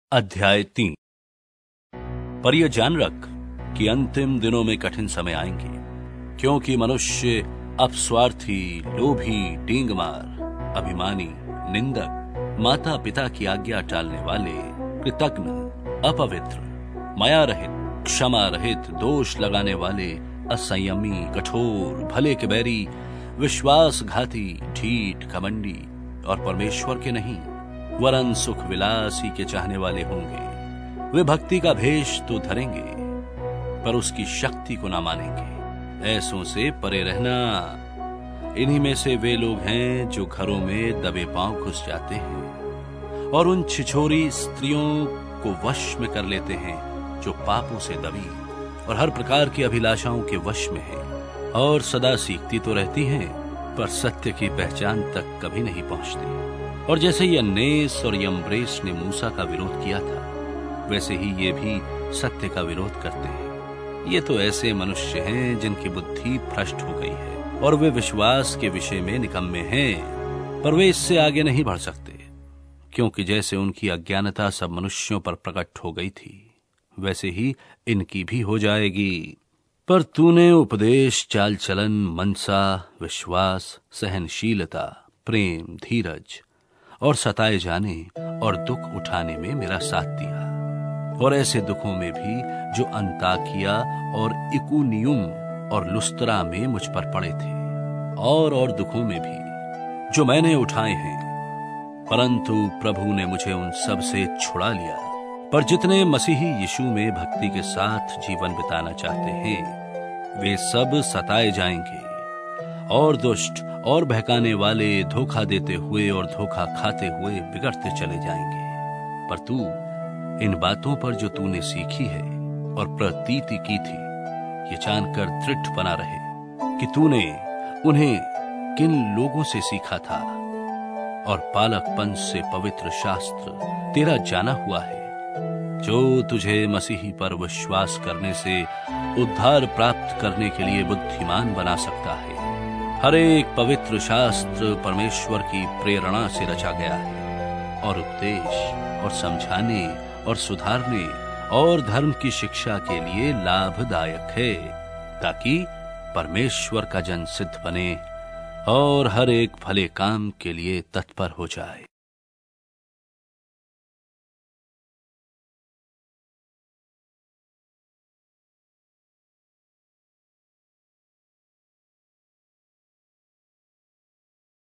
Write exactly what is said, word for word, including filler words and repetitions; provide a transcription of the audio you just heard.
अध्याय तीन। पर यह जान रख कि अंतिम दिनों में कठिन समय आएंगे, क्योंकि मनुष्य अपस्वार्थी, लोभी, डींगमार, अभिमानी, निंदक, माता पिता की आज्ञा टालने वाले, कृतघ्न, अपवित्र, माया रहित, क्षमा रहित, दोष लगाने वाले, असंयमी, कठोर, भले के बैरी, विश्वासघाती, ढीठ, घमंडी और परमेश्वर के नहीं वरन सुख विलास ही के चाहने वाले होंगे। वे भक्ति का भेष तो धरेंगे पर उसकी शक्ति को ना मानेंगे। ऐसों से परे रहना। इन्हीं में से वे लोग हैं जो घरों में दबे पांव घुस जाते हैं और उन छिछोरी स्त्रियों को वश में कर लेते हैं जो पापों से दबी और हर प्रकार की अभिलाषाओं के वश में हैं और सदा सीखती तो रहती हैं पर सत्य की पहचान तक कभी नहीं पहुंचती। और जैसे यन्नेस और यम्ब्रेस ने मूसा का विरोध किया था, वैसे ही ये भी सत्य का विरोध करते हैं। ये तो ऐसे मनुष्य हैं जिनकी बुद्धि भ्रष्ट हो गई है और वे विश्वास के विषय में निकम्मे हैं, पर वे इससे आगे नहीं बढ़ सकते, क्योंकि जैसे उनकी अज्ञानता सब मनुष्यों पर प्रकट हो गई थी, वैसे ही इनकी भी हो जाएगी। पर तूने उपदेश, चाल चलन, मनसा, विश्वास, सहनशीलता, प्रेम, धीरज और सताए जाने और दुख उठाने में मेरा साथ दिया। और ऐसे दुखों में भी जो अंताकिया और इकुनियुम और लुस्त्रा में मुझ पर पड़े थे, और और दुखों में भी जो मैंने उठाए हैं, परंतु प्रभु ने मुझे उन सब से छुड़ा लिया। पर जितने मसीही यीशु में भक्ति के साथ जीवन बिताना चाहते हैं, वे सब सताए जाएंगे और दुष्ट और बहकाने वाले धोखा देते हुए और धोखा खाते हुए बिगड़ते चले जाएंगे। पर तू इन बातों पर जो तूने सीखी है और प्रतीति की थी, ये जानकर दृढ़ बना रहे कि तूने उन्हें किन लोगों से सीखा था और बालकपन से पवित्र शास्त्र तेरा जाना हुआ है, जो तुझे मसीही पर विश्वास करने से उद्धार प्राप्त करने के लिए बुद्धिमान बना सकता है। हर एक पवित्र शास्त्र परमेश्वर की प्रेरणा से रचा गया है और उपदेश और समझाने और सुधारने और धर्म की शिक्षा के लिए लाभदायक है, ताकि परमेश्वर का जन सिद्ध बने और हर एक भले काम के लिए तत्पर हो जाए।